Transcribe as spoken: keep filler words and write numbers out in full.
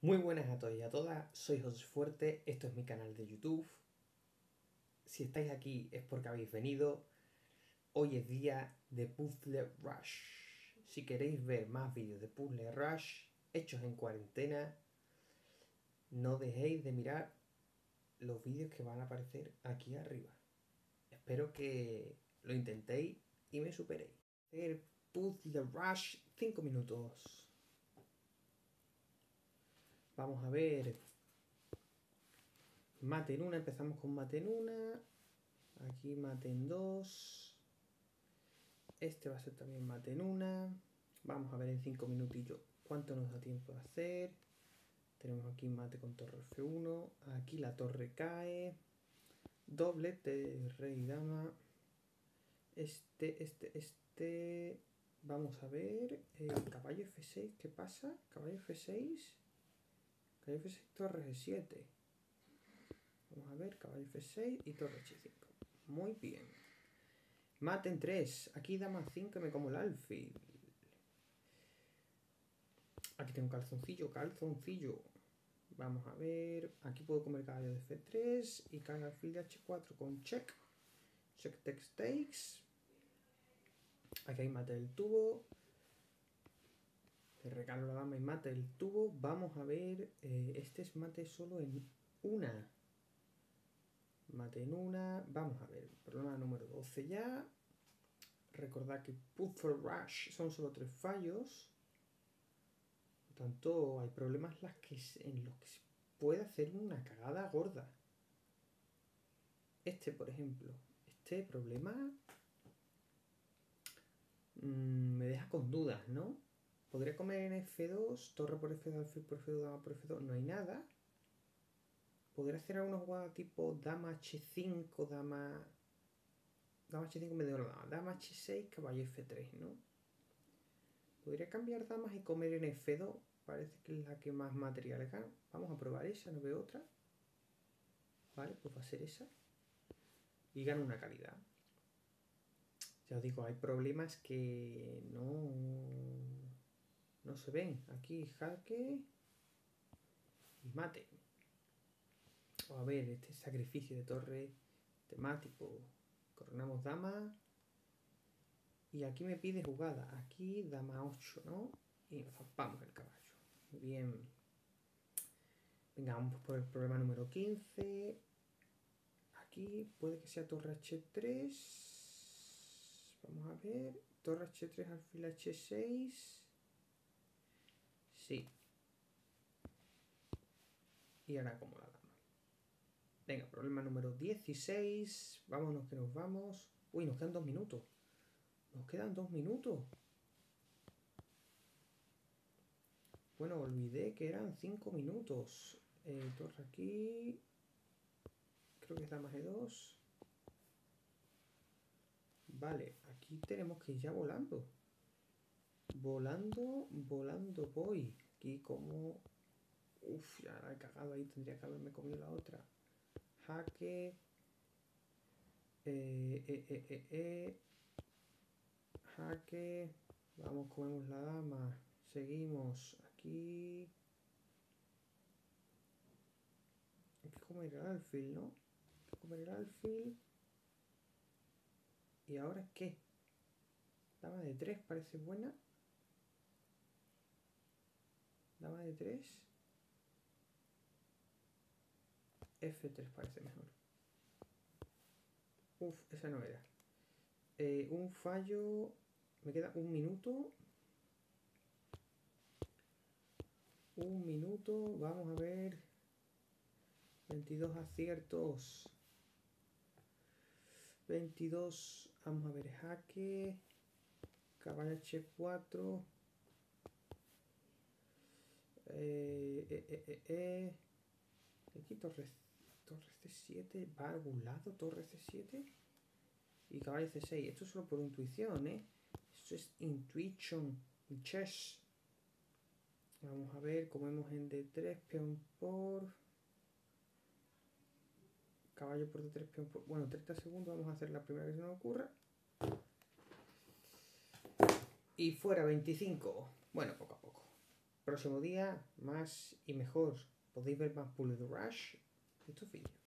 Muy buenas a todos y a todas, soy José Fuerte, esto es mi canal de YouTube. Si estáis aquí es porque habéis venido. Hoy es día de Puzzle Rush. Si queréis ver más vídeos de Puzzle Rush hechos en cuarentena, no dejéis de mirar los vídeos que van a aparecer aquí arriba. Espero que lo intentéis y me superéis. Hacer Puzzle Rush cinco minutos. Vamos a ver. Mate en una, empezamos con mate en una. Aquí mate en dos. Este va a ser también mate en una. Vamos a ver en cinco minutillos cuánto nos da tiempo de hacer. Tenemos aquí mate con torre F uno. Aquí la torre cae. Doblete, rey, dama. Este, este, este. Vamos a ver. El caballo F seis, ¿qué pasa? Caballo F seis. Caballo F seis, torre G siete. Vamos a ver, caballo F seis y torre H cinco. Muy bien. Mate en tres. Aquí dama cinco y me como el alfil. Aquí tengo calzoncillo, calzoncillo. Vamos a ver. Aquí puedo comer caballo de F tres y cae alfil de H cuatro con check. Check takes takes. Aquí hay mate del tubo. Le regalo la dama y mate del tubo. Vamos a ver. Eh, este es mate solo en una. Mate en una. Vamos a ver. Problema número doce ya. Recordad que Puzzle Rush son solo tres fallos. Por tanto, hay problemas las que, en los que se puede hacer una cagada gorda. Este, por ejemplo. Este problema mmm, me deja con dudas, ¿no? Podría comer en F dos, torre por F dos, alfil por F dos, dama por F dos. No hay nada. Podría hacer alguna jugada tipo dama H cinco, dama... Dama H cinco me dio la dama. Dama H seis, caballo F tres, ¿no? Podría cambiar damas y comer en F dos. Parece que es la que más materiales gana. Vamos a probar esa, no veo otra. Vale, pues va a ser esa. Y gana una calidad. Ya os digo, hay problemas que no, no se ven. Aquí jaque y mate. A ver, este sacrificio de torre temático. Coronamos dama. Y aquí me pide jugada. Aquí dama ocho, ¿no? Y nos zampamos el caballo. Muy bien. Venga, vamos por el problema número quince. Aquí puede que sea torre H tres. Vamos a ver. Torre H tres, alfil H seis. Sí. Y ahora como la dama. Venga, problema número dieciséis. Vámonos que nos vamos. Uy, nos quedan dos minutos. Nos quedan dos minutos. Bueno, olvidé que eran cinco minutos. Eh, torre aquí. Creo que es dama G dos. Vale, aquí tenemos que ir ya volando. Volando, volando voy. Aquí como... Uf, ya la he cagado ahí. Tendría que haberme comido la otra. Jaque. Eh, eh, eh, eh, eh. Jaque. Vamos, comemos la dama. Seguimos. Aquí. Hay que comer el alfil, ¿no? Hay que comer el alfil. ¿Y ahora qué? Dama de tres parece buena. Dama de tres. F tres parece mejor. Uf, esa no era. Eh, un fallo. Me queda un minuto. Un minuto. Vamos a ver. veintidós aciertos. veintidós. Vamos a ver. Jaque. Caballo H cuatro. Eh, eh, eh, eh, eh. Aquí torre, torre C siete. ¿Va a algún lado torre C siete? Y caballo C seis. Esto es solo por intuición, ¿eh? Esto es intuition. Chess. Vamos a ver. Comemos en D tres. Peón por... Caballo por D tres. Peón por... Bueno, treinta segundos. Vamos a hacer la primera que se nos ocurra. Y fuera veinticinco. Bueno, poco a poco. Próximo día, más y mejor. Podéis ver más Bullet Rush en estos vídeos.